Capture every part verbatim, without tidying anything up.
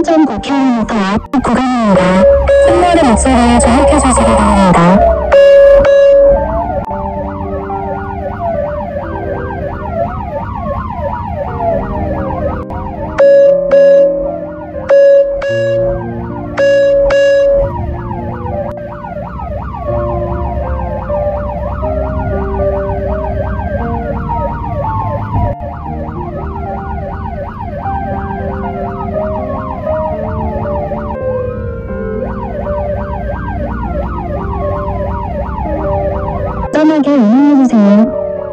점 구 킬로미터 앞 구간입니다. 신나는 목소리에 주목해 주시기 바랍니다. 안전하게 운행해주세요.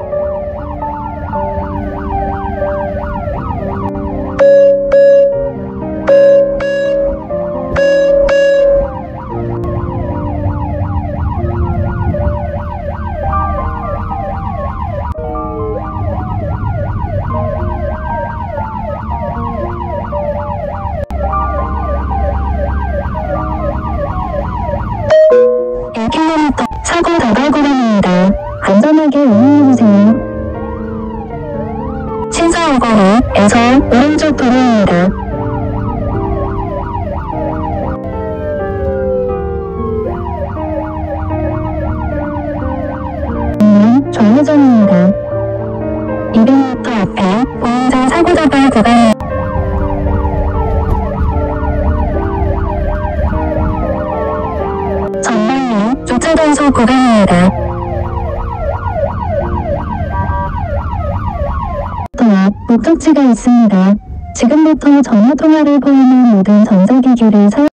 일 킬로미터 사고 다발 구간입니다. 안전하게 운행해주세요. 신사오거리에서 오른쪽 도로입니다. 음, 좌회전입니다. 이백 미터 앞에 보행자 사고 다발 구간입니다. 전방면 주차 단속 구간입니다. 더 앞 목적지가 있습니다. 지금부터 전화통화를 포함한 모든 전자기기를 사용